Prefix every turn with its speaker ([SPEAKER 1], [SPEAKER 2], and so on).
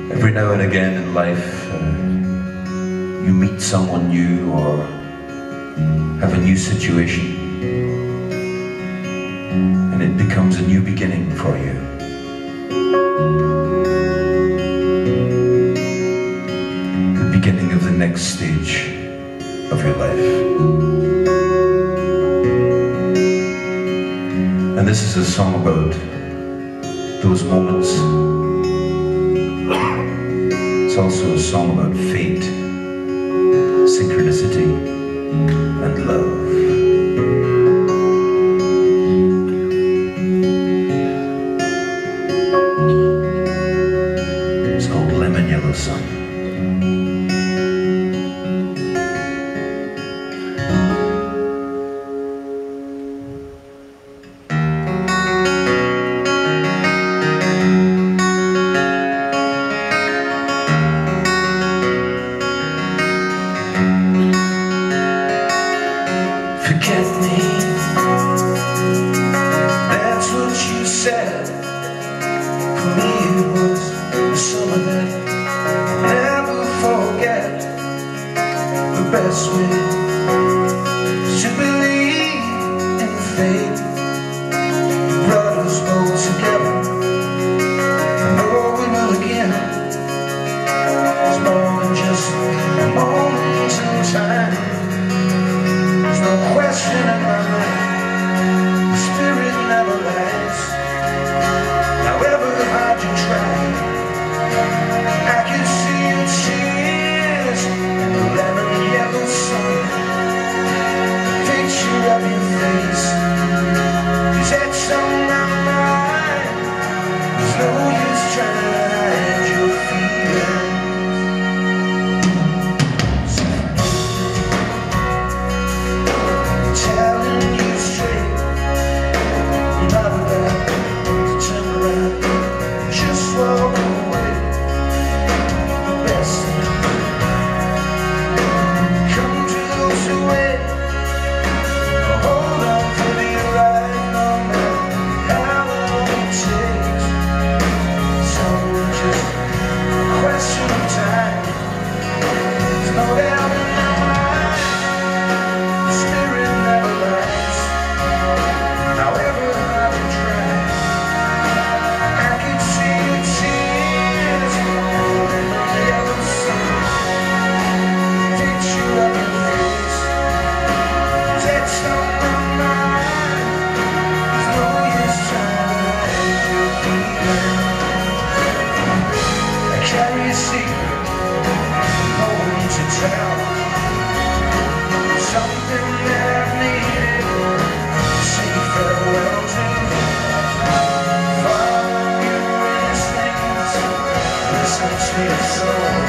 [SPEAKER 1] Every now and again in life, you meet someone new or have a new situation, and it becomes a new beginning for you. The beginning of the next stage of your life. And this is a song about those moments. It's also a song about fate, synchronicity, and love. It's called Lemon Yellow Sun.
[SPEAKER 2] Forget me, that's what you said. For me it was the summer that I'll never forget. The best way is to believe in fate. Brought us both together, I know we will again. It's more than just a moment in time. There's no question in my mind, the spirit never lies. However hard you try, I can see your tears in the lemon yellow sun. The picture of your face is etched on my mind. There's no use trying to hide your feelings. Something that I've needed to say farewell to. Follow your instincts, listen to your soul.